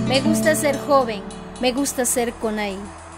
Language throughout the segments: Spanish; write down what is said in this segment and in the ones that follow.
Me gusta ser joven, me gusta ser Conai.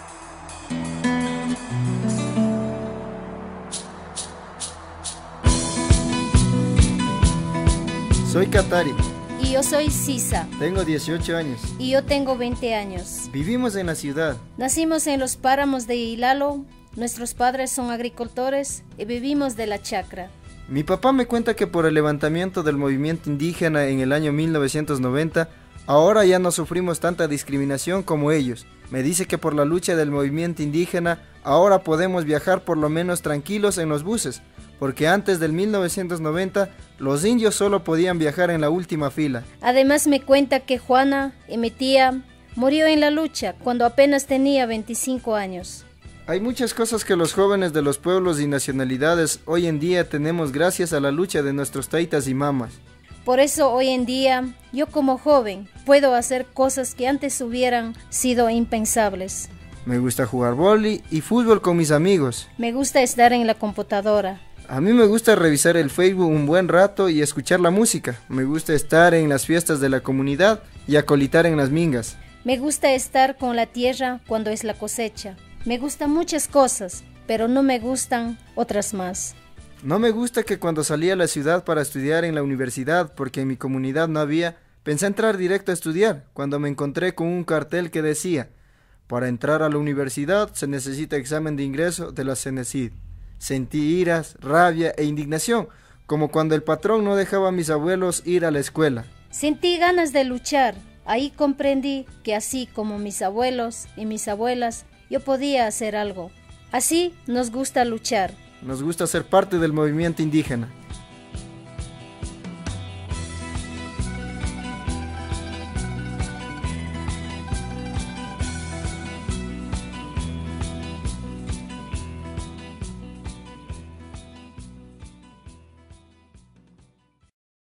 Soy Katari. Y yo soy Sisa. Tengo 18 años. Y yo tengo 20 años. Vivimos en la ciudad. Nacimos en los páramos de Ilalo. Nuestros padres son agricultores y vivimos de la chacra. Mi papá me cuenta que por el levantamiento del movimiento indígena en el año 1990, ahora ya no sufrimos tanta discriminación como ellos. Me dice que por la lucha del movimiento indígena, ahora podemos viajar por lo menos tranquilos en los buses, porque antes del 1990, los indios solo podían viajar en la última fila. Además me cuenta que Juana, mi tía, murió en la lucha cuando apenas tenía 25 años. Hay muchas cosas que los jóvenes de los pueblos y nacionalidades hoy en día tenemos gracias a la lucha de nuestros taitas y mamas. Por eso hoy en día, yo como joven, puedo hacer cosas que antes hubieran sido impensables. Me gusta jugar vóley y fútbol con mis amigos. Me gusta estar en la computadora. A mí me gusta revisar el Facebook un buen rato y escuchar la música. Me gusta estar en las fiestas de la comunidad y acolitar en las mingas. Me gusta estar con la tierra cuando es la cosecha. Me gustan muchas cosas, pero no me gustan otras más. No me gusta que cuando salí a la ciudad para estudiar en la universidad, porque en mi comunidad no había, pensé entrar directo a estudiar, cuando me encontré con un cartel que decía: para entrar a la universidad se necesita examen de ingreso de la CENESID. Sentí iras, rabia e indignación, como cuando el patrón no dejaba a mis abuelos ir a la escuela. Sentí ganas de luchar. Ahí comprendí que así como mis abuelos y mis abuelas, yo podía hacer algo. Así nos gusta luchar. Nos gusta ser parte del movimiento indígena.